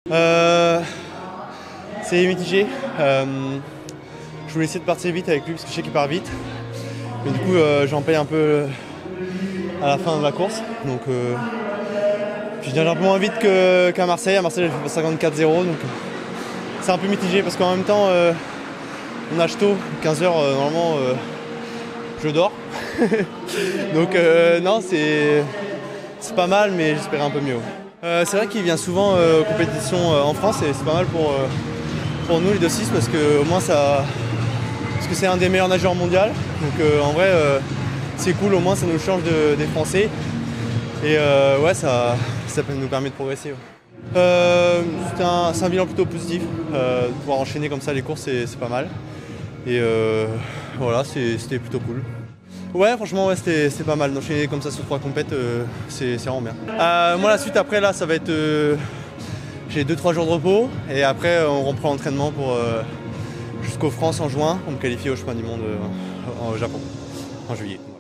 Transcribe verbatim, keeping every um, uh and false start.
euh, C'est mitigé. Euh, je voulais essayer de partir vite avec lui parce que je sais qu'il part vite. Mais du coup, euh, j'en paye un peu à la fin de la course. Donc, euh, je viens un peu moins vite que, qu'à Marseille. À Marseille, j'ai fait cinquante-quatre zéro. Donc, c'est un peu mitigé parce qu'en même temps, euh, on nage tôt, quinze heures, euh, normalement, euh, je dors. Donc, euh, non, c'est, c'est pas mal, mais j'espérais un peu mieux. Euh, c'est vrai qu'il vient souvent euh, aux compétitions euh, en France et c'est pas mal pour, euh, pour nous les deux six parce que au moins ça. Parce que c'est un des meilleurs nageurs mondiaux. Donc euh, en vrai, euh, c'est cool, au moins ça nous change de, des Français. Et euh, ouais, ça, ça nous permet de progresser. Ouais. Euh, c'est, un, c'est un bilan plutôt positif. Euh, de pouvoir enchaîner comme ça les courses, c'est, c'est pas mal. Et euh, voilà, c'est, c'était plutôt cool. Ouais, franchement, ouais, c'était, c'était pas mal. D'enchaîner comme ça sur trois compètes, euh, c'est, c'est vraiment bien. Euh, moi, la suite après, là, ça va être. Euh, j'ai deux trois jours de repos. Et après, on reprend l'entraînement pour. Euh, jusqu'aux France en juin, pour me qualifier au chemin du monde euh, au Japon, en juillet.